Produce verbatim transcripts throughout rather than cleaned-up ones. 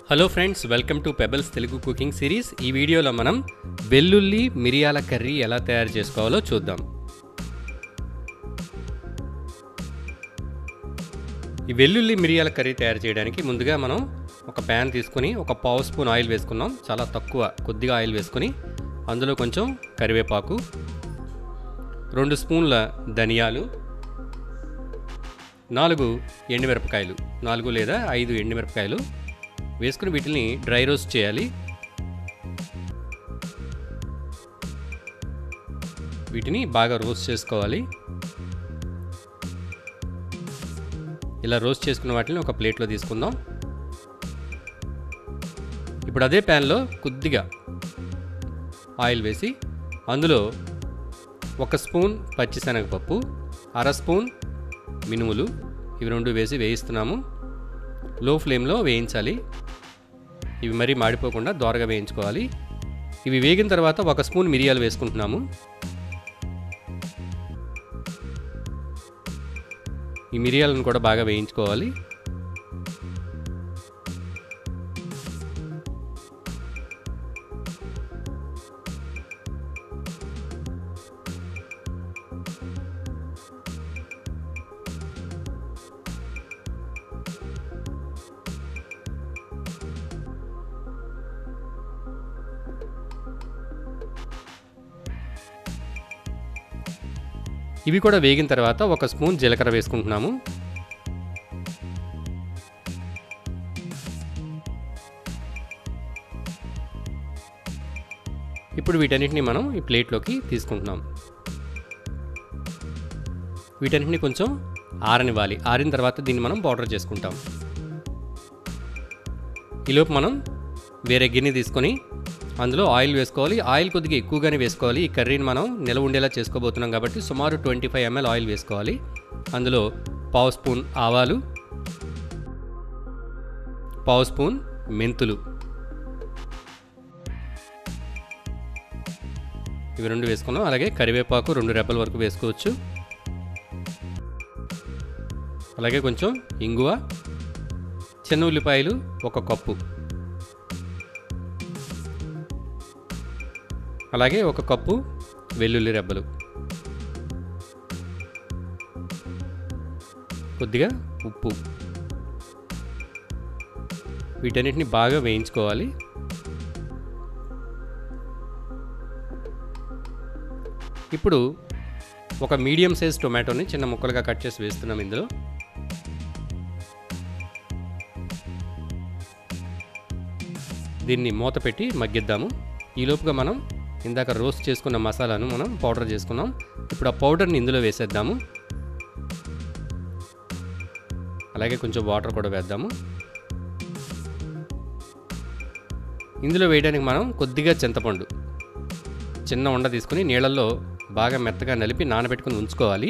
Hello friends, welcome to Pebbles Telugu cooking series. ఈ వీడియోలో మనం వెల్లుల్లి మిరియాల కర్రీ ఎలా తయారు చేసుకోవాలో చూద్దాం. ఈ వెల్లుల్లి మిరియాల కర్రీ తయారు చేయడానికి ముందుగా మనం ఒక ప్యాన్ తీసుకుని ఒక పావు స్పూన్ ఆయిల్ వేసుకున్నాం. చాలా తక్కువ, కొద్దిగా ఆయిల్ వేసుకుని అందులో కొంచెం కరివేపాకు, రెండు స్పూన్ల ధనియాలు, నాలుగు ఎండుమిరపకాయలు, నాలుగు లేదా ఐదు ఎండుమిరపకాయలు వేసుకుని వీటిని డ్రై రోస్ట్ చేయాలి. వీటిని బాగా రోస్ట్ చేసుకోవాలి. ఇలా రోస్ట్ చేసుకున్న వాటిని ఒక ప్లేట్లో తీసుకుందాం. ఇప్పుడు అదే ప్యాన్లో కొద్దిగా ఆయిల్ వేసి అందులో ఒక స్పూన్ పచ్చిశనగపప్పు, అర స్పూన్ మినుములు, ఇవి రెండు వేసి వేయిస్తున్నాము. లో ఫ్లేమ్లో వేయించాలి. ఇవి మరీ మాడిపోకుండా దోరగా వేయించుకోవాలి. ఇవి వేగిన తర్వాత ఒక స్పూన్ మిరియాలు వేసుకుంటున్నాము. ఈ మిరియాలను కూడా బాగా వేయించుకోవాలి. ఇవి కూడా వేగిన తర్వాత ఒక స్పూన్ జీలకర్ర వేసుకుంటున్నాము. ఇప్పుడు వీటన్నిటిని మనం ఈ ప్లేట్లోకి తీసుకుంటున్నాం. వీటన్నిటిని కొంచెం ఆరనివ్వాలి. ఆరిన తర్వాత దీన్ని మనం పౌడర్ చేసుకుంటాం. ఈలోపు మనం వేరే గిన్నె తీసుకొని అందులో ఆయిల్ వేసుకోవాలి. ఆయిల్ కొద్దిగా ఎక్కువగానే వేసుకోవాలి. ఈ కర్రీని మనం నిలవ ఉండేలా చేసుకోబోతున్నాం కాబట్టి సుమారు ట్వంటీ ఫైవ్ ఎంఎల్ ఆయిల్ వేసుకోవాలి. అందులో పావు స్పూన్ ఆవాలు, పావు స్పూన్ మెంతులు, ఇవి రెండు వేసుకున్నాం. అలాగే కరివేపాకు రెండు రెబ్బల వరకు వేసుకోవచ్చు. అలాగే కొంచెం ఇంగువ, చిన్న ఉల్లిపాయలు ఒక కప్పు, అలాగే ఒక కప్పు వెల్లుల్లి రెబ్బలు, కొద్దిగా ఉప్పు, వీటన్నిటిని బాగా వేయించుకోవాలి. ఇప్పుడు ఒక మీడియం సైజ్ టొమాటోని చిన్న ముక్కలుగా కట్ చేసి వేస్తున్నాం. ఇందులో దీన్ని మూత పెట్టి మగ్గిద్దాము. ఈలోపుగా మనం ఇందాక రోస్ట్ చేసుకున్న మసాలాను మనం పౌడర్ చేసుకున్నాం. ఇప్పుడు ఆ పౌడర్ని ఇందులో వేసేద్దాము. అలాగే కొంచెం వాటర్ కూడా వేద్దాము. ఇందులో వేయడానికి మనం కొద్దిగా చింతపండు చిన్న ఉండ తీసుకుని నీళ్ళల్లో బాగా మెత్తగా నలిపి నానబెట్టుకుని ఉంచుకోవాలి.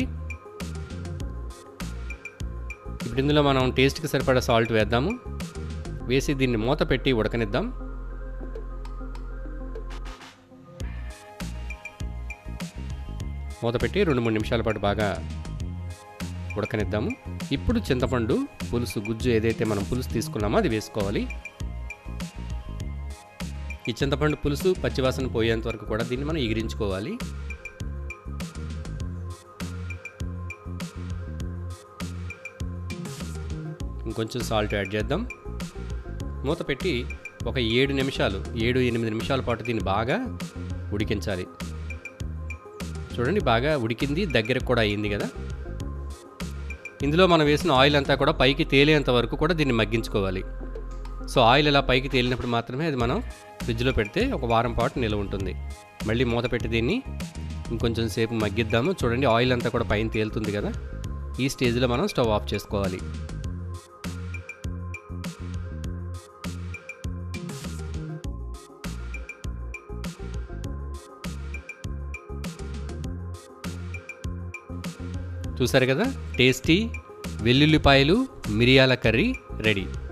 ఇప్పుడు ఇందులో మనం టేస్ట్కి సరిపడా సాల్ట్ వేద్దాము. వేసి దీన్ని మూత పెట్టి ఉడకనిద్దాం. మూత పెట్టి రెండు మూడు నిమిషాల పాటు బాగా ఉడకనిద్దాము. ఇప్పుడు చింతపండు పులుసు గుజ్జు ఏదైతే మనం పులుసు తీసుకున్నామో అది వేసుకోవాలి. ఈ చింతపండు పులుసు పచ్చివాసన పోయేంత వరకు కూడా దీన్ని మనం ఎగిరించుకోవాలి. ఇంకొంచెం సాల్ట్ యాడ్ చేద్దాం. మూత పెట్టి ఒక ఏడు నిమిషాలు ఏడు ఎనిమిది నిమిషాల పాటు దీన్ని బాగా ఉడికించాలి. చూడండి, బాగా ఉడికింది, దగ్గరకు కూడా అయ్యింది కదా. ఇందులో మనం వేసిన ఆయిల్ అంతా కూడా పైకి తేలేంత వరకు కూడా దీన్ని మగ్గించుకోవాలి. సో ఆయిల్ ఇలా పైకి తేలినప్పుడు మాత్రమే అది మనం ఫ్రిడ్జ్లో పెడితే ఒక వారం పాటు నిల్వ ఉంటుంది. మళ్ళీ మూత పెట్టి దీన్ని ఇంకొంచెం సేపు మగ్గిద్దాము. చూడండి, ఆయిల్ అంతా కూడా పైన తేలుతుంది కదా. ఈ స్టేజ్లో మనం స్టవ్ ఆఫ్ చేసుకోవాలి. చూసారు కదా, టేస్టీ వెల్లుల్లిపాయలు మిరియాల కర్రీ రెడీ.